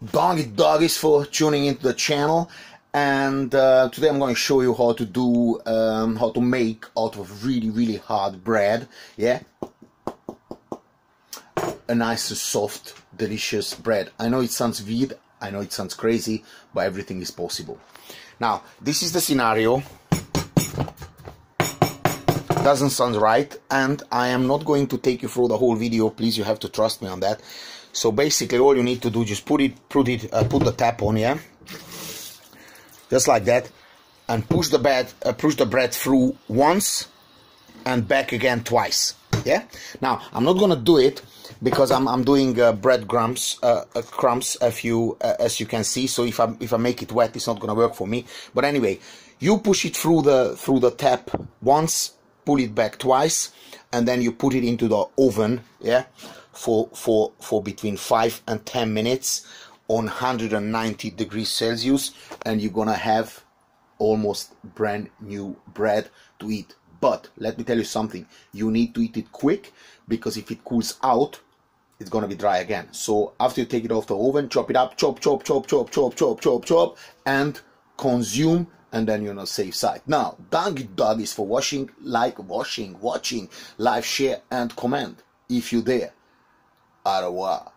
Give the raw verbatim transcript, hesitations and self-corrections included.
Doggy doggies for tuning into the channel, and uh, today I'm going to show you how to do um, how to make out of really really hard bread, yeah, a nice soft delicious bread. I know it sounds weird, I know it sounds crazy, but everything is possible. Now this is the scenario. Doesn't sound right, and I am not going to take you through the whole video. Please, you have to trust me on that. So basically all you need to do, just put it put it uh, put the tap on, yeah, just like that, and push the bread uh, push the bread through once and back again twice, yeah. Now I'm not gonna do it because I'm, I'm doing uh, bread crumbs uh, uh, crumbs if you uh, as you can see. So if I if I make it wet, it's not gonna work for me. But anyway, you push it through the through the tap once, pull it back twice, and then you put it into the oven, yeah, for for for between five and ten minutes on one hundred ninety degrees Celsius, and you're gonna have almost brand new bread to eat. But let me tell you something, you need to eat it quick, because if it cools out, it's gonna be dry again. So after you take it off the oven, chop it up, chop chop chop chop chop chop chop chop, and consume, and then you're on the safe side. Now, doggy doggies for watching, like washing, watching, live, share, and comment if you dare. Au revoir.